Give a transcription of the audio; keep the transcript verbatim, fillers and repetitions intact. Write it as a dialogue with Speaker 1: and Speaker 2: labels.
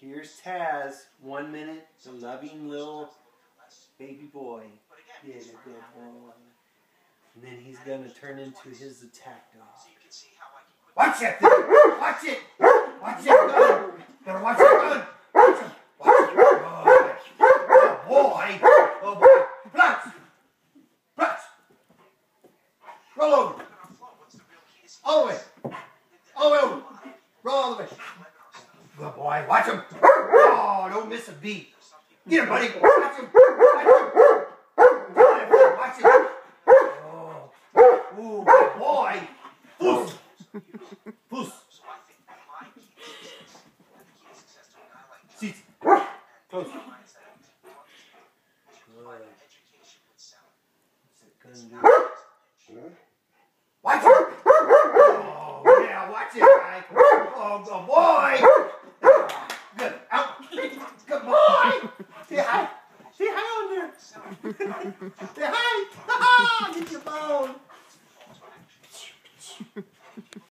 Speaker 1: Here's Taz, one minute, the loving little baby boy. Yeah, good boy. And then he's going to turn into his attack dog. Watch that thing! Watch it! Watch that gun! Better watch that gun! Watch it! Watch it! Oh, boy! Oh, boy! Blocks! Blocks! Roll over! All the way! All the way over! Roll all the way! Good boy! Watch him! Oh, don't miss a beat! Get him, buddy! Watch him! Watch him! Watch him! Oh! Ooh, good boy! Puss! Puss! Seats! Close! Good. What's it gonna do? Watch it! Oh, yeah, watch it, guy! Oh, good boy! Good. Out! Good boy! Say hi! Say hi on there! Say hi! Ha-ha! Get your bone!